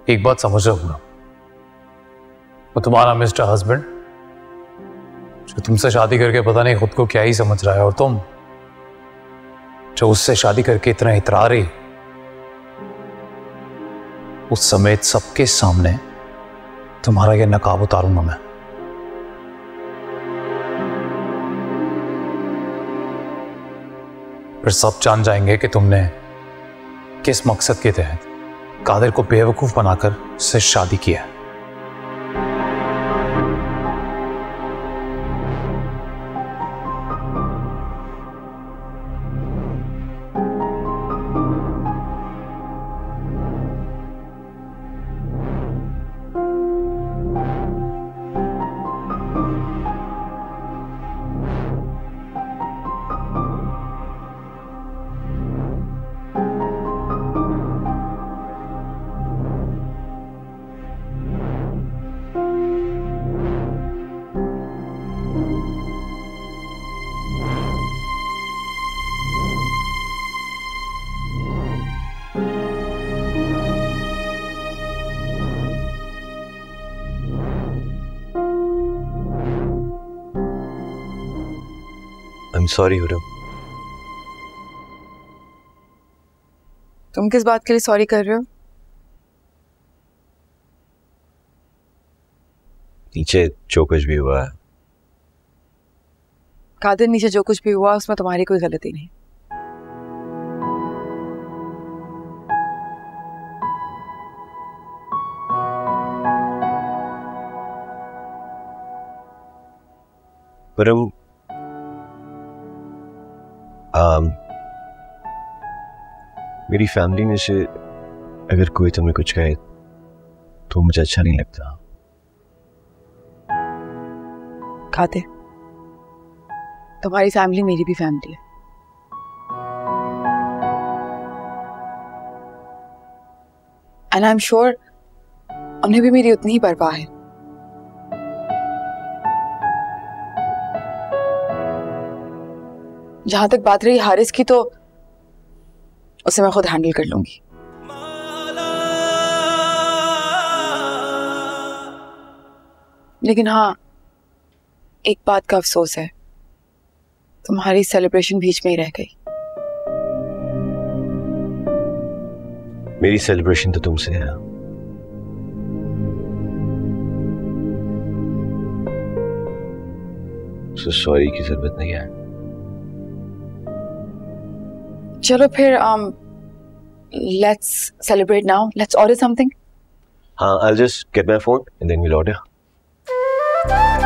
एक बात समझ रहा हूं, वो तुम्हारा मिस्टर हस्बैंड जो तुमसे शादी करके पता नहीं खुद को क्या ही समझ रहा है, और तुम जो उससे शादी करके इतना इतरा रही, उस समेत सबके सामने तुम्हारा यह नकाब उतारूंगा मैं। फिर सब जान जाएंगे कि तुमने किस मकसद के तहत कादिर को बेवकूफ बनाकर उससे शादी किया है। Sorry Hurrem. तुम किस बात के लिए सॉरी कर रहे हो? नीचे जो कुछ भी हुआ है। कादिर, नीचे जो कुछ भी हुआ उसमें तुम्हारी कोई गलती नहीं। हुरम, मेरी फैमिली में से अगर कोई तुम्हें कुछ कहे तो मुझे अच्छा नहीं लगता। कादिर, तुम्हारी फैमिली मेरी भी फैमिली है। एंड आई एम श्योर उन्हें भी मेरी उतनी ही परवाह है। जहां तक बात रही हारिस की, तो उसे मैं खुद हैंडल कर लूंगी। लेकिन हाँ, एक बात का अफसोस है, तुम्हारी सेलिब्रेशन बीच में ही रह गई। मेरी सेलिब्रेशन तो तुमसे है। सॉरी की जरूरत नहीं है। चलो फिर let's celebrate now. Let's order something. हाँ, I'll just get my phone and then we'll order.